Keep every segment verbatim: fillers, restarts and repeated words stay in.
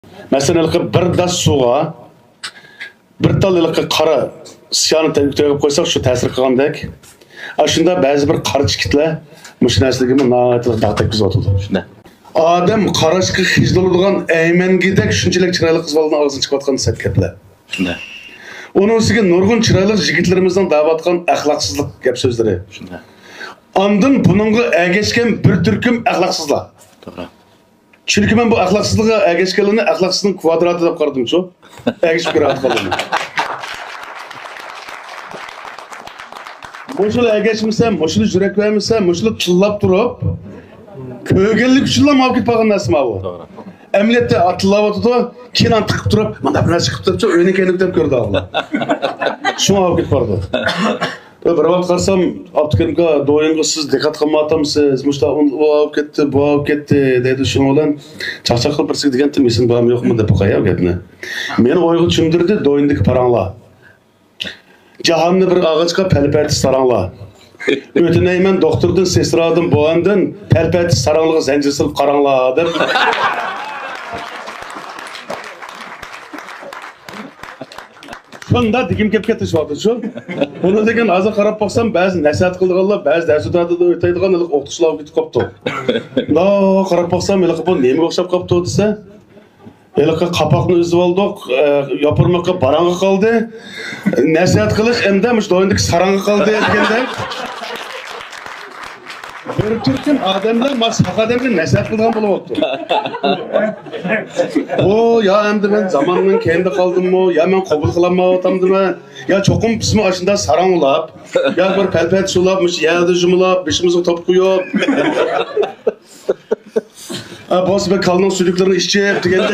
Mesela bir das suğa bir tal qara siyani tegib qo'ysak shu ta'sir qilgandek. Shunda ba'zi bir qarich kitlar mush narsaga noatli da'vat etkizib shunda. Odam qarashga hijloladigan aymangidek shunchalik chiroyli qiz bolaning og'zidan chiqayotgan sakatlar. Shunda. Onun ustiga nurg'un chiroyli yigitlarimizning da'vatgan axloqsizlik gap so'zlari. Shunda. Ondan buningga ergashgan bir turkum axloqsizlar. To'g'ri. Çünkü ben bu ahlaksızlığa ergeçkenliğini ahlaksızlığın kvadratı da qaradım şu. Ergeç bir rahat kaldım. Moşulu ergeçmişsem, moşulu jürek vermişsem, moşulu çıllap durup kögellik üçünle mavkit bağın nasıl bu? Doğru. Emniyette atılava tutu, kenan tıkıp durup, bana biraz çıkıp durup, çok öne kendimden gördü abla. Şu mavkit vardı. Bir vakit qarsam, Abdülkerim'e doyunga siz dikkat qilmatamsiz, muşta o alıp gitti, bu alıp gitti dedi şunu olan çaqçaq qilib birsiz degan tilmisin balam yo'qmi deb qo'yay gapni. Meni o'yga tushundirdi doyindagi paranglar. Jahonni bir og'achga palpati saranglar. O'tinayman doktordan, sestradan, bo'g'andan palpati saranglig'i zanjir silib qaranglar deb. Şunda dikim kep ketiş vardı şu. Bunu degan azı qarab baksam bazı nasihat qilganlar, bazı darslarda da o'taydigan o'qituvchilar ketib qopti. Da qarab baksam elaqi bu nemaga o'xshab qopti desa, elaqi qapoqni uzib oldik, yopirmoqqa barang'i qoldi. Nasihat qilish endi mush doyindagi sarang'i qoldi deganda. Bir turkum odamlar masxaq odamga nasihat qilgan bo'lib o'tdi. O ya endi men zamonning kendi qoldimmi, ya men qabul qilolmayotdimmi, ya cho'qim bizmi ashunda saranglab, ya bir palpat sulabmish, ya jumlab, bishimizni top qo'yib. A boss be kalning suyuklarini ichib deganda.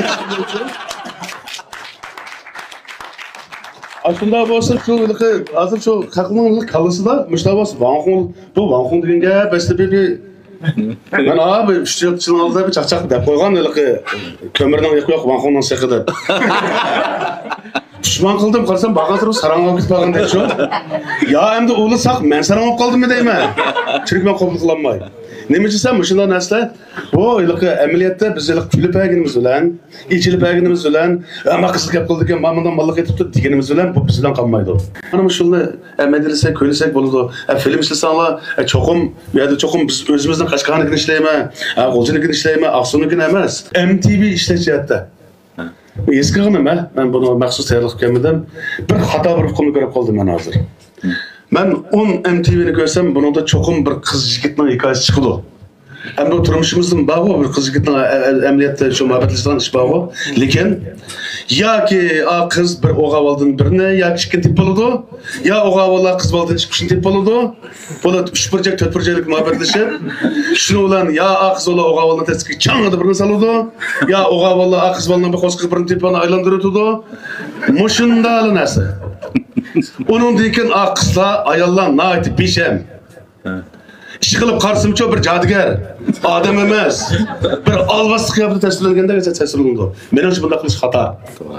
Aslında bo'lsa shu hozir shu haqning qalasida mushtabos vanxun, bu vanxun degan gap aslida ben abi uch yil oldida bir chaqchaq deb qo'ygan ko'mirning yo'q yo'q vanxunning seqida. Dushman qildim qarsam bag'azir sarang olib ketib qolgandek shu. Ya endi o'li saq men sarang olib qoldimmi deyman. Chunki men qabul qilolmay. Nima desam shunday narsa bu ilqi amaliyotda biz ilqi kulib berganimiz bilan, ichilib berganimiz bilan, ama qizil gap qildik ekan, mamamdan mallik etibdi deganimiz bilan bu bizdan qolmaydi. Mana shuni amaliyotsa ko'rsak bo'ladi. Film ishlasanlar, cho'qim bu yerda cho'qim biz o'zimizning Qashqarnikini ishlayman, G'o'janikini ishlayman, Aqsunikini emas. M T V ishlashyapti. Eski nima? Men buni maxsus tayyorlab kelmadim. Bir xato bir qilib ko'rib qoldim men hozir. Ben on M T V'ni görsem bunun çoğun bir kız yigitning hikoyasi chiqdi. Hem bu turmushimizning bağı bir kız yigitning amaliyotda shu muhabbatlashgan ish bağı. Lekin yoki a qiz bir o'g'avoldan birini yoki ikki tip bo'ladi, yo o'g'avollar qiz boladan chiqishni tip bo'ladi. Bular uch burchak, to'rt burchaklik muhabbatlashib, shuni bilan yo a qiz bola o'g'avoldan tasga chang'ida birini soladi, yo o'g'avollar a qiz boladan bir qo'shqi birini tipini aylantiradi. Mushundal narsa. Onun diken akısla ayallan naiti bişem. İş kılıp karşımça bir cadıgar, adam emez. Bir alvaslık yaptı tesirlendiğinde geçe tesirlendi. Benim için bunda kılıç hata.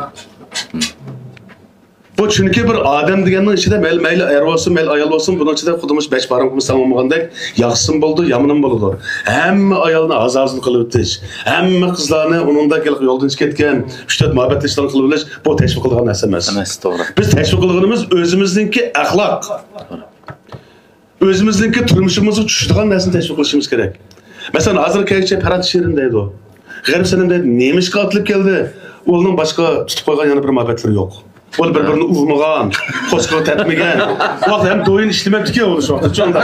Bu çünkü bir adam digenin içinde mel meyli er olsun, mel ayal olsun, bunun içinde kudumuş beş parım kuma sanmamağındek yaxsın buldu, yamının buldu. Hem ayalına az-azlı kılıp ötüş, hem kızlarını onun da gelip yoldan çıketken, üç dört muhabbetleşlerini kılıp ötüş, bu teşvik kılığın esemez. Biz teşvik kılığınımız özümüzdeki ahlak. Özümüzdeki turmuşumuzu düşürdüğün nesini teşvik kılışımız gerek. Mesela hazır kayıkçı Parat şiirindeydi o. Garip senin deydi, neymiş ki atılıp geldi? Onun başka tutup koygan yanı bir muhabbetleri yok. Ol bir-birini uvmagan, qo'sqini tepmagan. Vaqt ham do'yin ishlamabdi ki o'sha vaqtda cho'nda.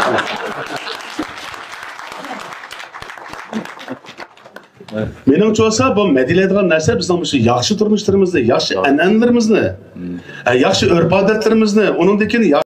Menimcha bo'lsa bu madilaydigan narsa bizning shu yaxshi turmushlarimizni, yaxshi an'analarimizni, yaxshi urf-odatlarimizni, uningdan keyin